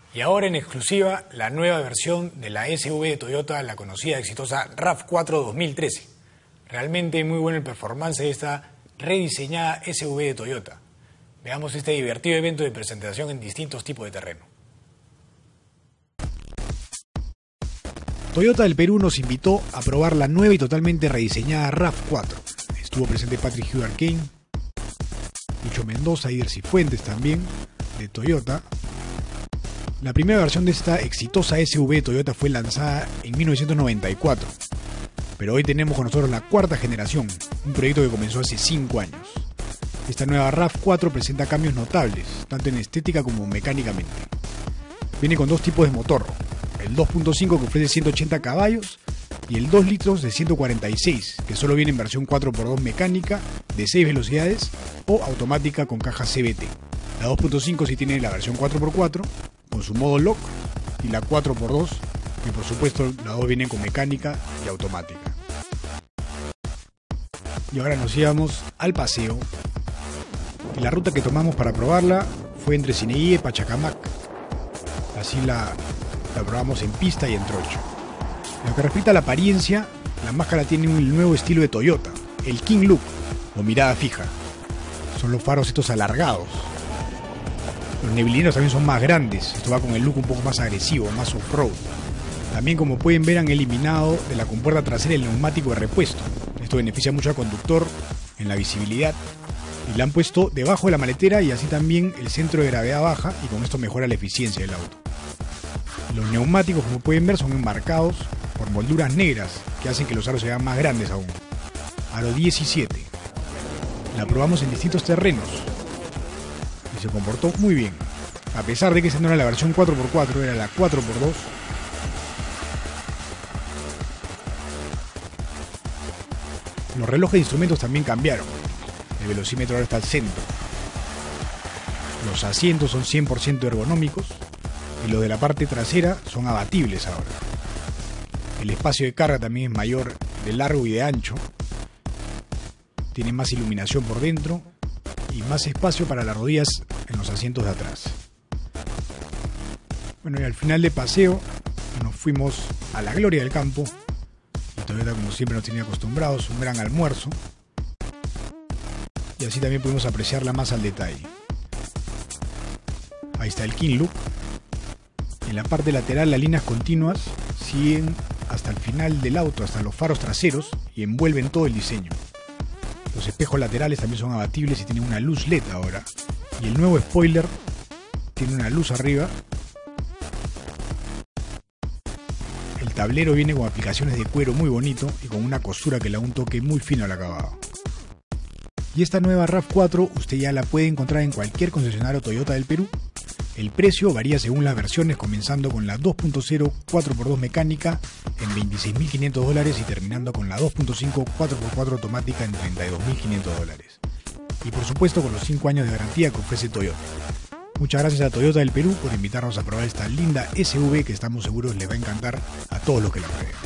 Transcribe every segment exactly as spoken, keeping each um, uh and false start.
Y ahora en exclusiva, la nueva versión de la S U V de Toyota, la conocida exitosa RAV cuatro dos mil trece. Realmente muy bueno el performance de esta rediseñada S U V de Toyota. Veamos este divertido evento de presentación en distintos tipos de terreno. Toyota del Perú nos invitó a probar la nueva y totalmente rediseñada RAV cuatro. Estuvo presente Patrick Hugh Arcane, Lucho Mendoza y Dercy Fuentes también, de Toyota. La primera versión de esta exitosa S U V de Toyota fue lanzada en mil novecientos noventa y cuatro, pero hoy tenemos con nosotros la cuarta generación, un proyecto que comenzó hace cinco años. Esta nueva RAV cuatro presenta cambios notables, tanto en estética como mecánicamente. Viene con dos tipos de motor, el dos punto cinco que ofrece ciento ochenta caballos y el dos litros de ciento cuarenta y seis, que solo viene en versión cuatro por dos mecánica de seis velocidades o automática con caja C V T. La dos punto cinco sí tiene la versión cuatro por cuatro con su modo lock, y la cuatro por dos, que por supuesto las dos vienen con mecánica y automática. Y ahora nos íbamos al paseo, y la ruta que tomamos para probarla fue entre Cineguía y Pachacamac. Así la, la probamos en pista y en trocho. En lo que respecta a la apariencia, la máscara tiene un nuevo estilo de Toyota, el King Look, o mirada fija. Son los faros estos alargados. Los neblineros también son más grandes, esto va con el look un poco más agresivo, más off-road. También, como pueden ver, han eliminado de la compuerta trasera el neumático de repuesto. Esto beneficia mucho al conductor en la visibilidad. Y la han puesto debajo de la maletera y así también el centro de gravedad baja, y con esto mejora la eficiencia del auto. Los neumáticos, como pueden ver, son enmarcados por molduras negras que hacen que los aros se vean más grandes aún. Aro diecisiete. La probamos en distintos terrenos y se comportó muy bien, a pesar de que esa no era la versión cuatro por cuatro, era la cuatro por dos. Los relojes de instrumentos también cambiaron, el velocímetro ahora está al centro. Los asientos son cien por ciento ergonómicos y los de la parte trasera son abatibles ahora. El espacio de carga también es mayor de largo y de ancho, tiene más iluminación por dentro y más espacio para las rodillas en los asientos de atrás. Bueno, y al final de paseo nos fuimos a la gloria del campo, y Toyota, como siempre, nos tenía acostumbrados, un gran almuerzo, y así también pudimos apreciarla más al detalle. Ahí está el King Look. En la parte lateral las líneas continuas siguen hasta el final del auto, hasta los faros traseros, y envuelven todo el diseño. Los espejos laterales también son abatibles y tienen una luz L E D ahora. Y el nuevo spoiler tiene una luz arriba. El tablero viene con aplicaciones de cuero muy bonito y con una costura que le da un toque muy fino al acabado. Y esta nueva RAV cuatro usted ya la puede encontrar en cualquier concesionario Toyota del Perú. El precio varía según las versiones, comenzando con la dos punto cero cuatro por dos mecánica en veintiséis mil quinientos dólares y terminando con la dos punto cinco cuatro por cuatro automática en treinta y dos mil quinientos dólares. Y por supuesto con los cinco años de garantía que ofrece Toyota. Muchas gracias a Toyota del Perú por invitarnos a probar esta linda S U V que estamos seguros les va a encantar a todos los que la prueben.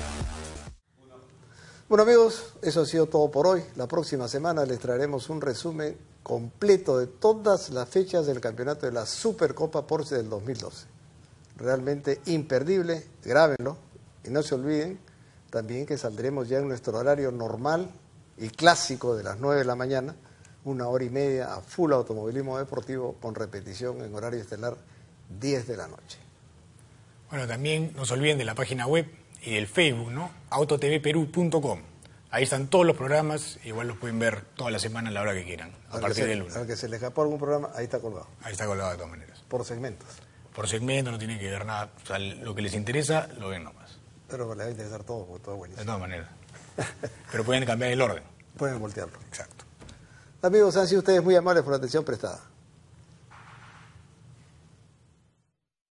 Bueno, amigos, eso ha sido todo por hoy. La próxima semana les traeremos un resumen completo de todas las fechas del campeonato de la Supercopa Porsche del dos mil doce. Realmente imperdible, grábenlo y no se olviden también que saldremos ya en nuestro horario normal y clásico de las nueve de la mañana, una hora y media a full automovilismo deportivo con repetición en horario estelar diez de la noche. Bueno, también no se olviden de la página web y del Facebook, ¿no? auto t v perú punto com. Ahí están todos los programas, igual los pueden ver toda la semana a la hora que quieran, a partir del lunes. Al que se le escapó algún programa, ahí está colgado. Ahí está colgado de todas maneras. Por segmentos. Por segmento, no tienen que ver nada. O sea, lo que les interesa, lo ven nomás. Pero les va a interesar todo, porque todo es buenísimo. De todas maneras. Pero pueden cambiar el orden. Pueden voltearlo. Exacto. Amigos, han sido ustedes muy amables por la atención prestada.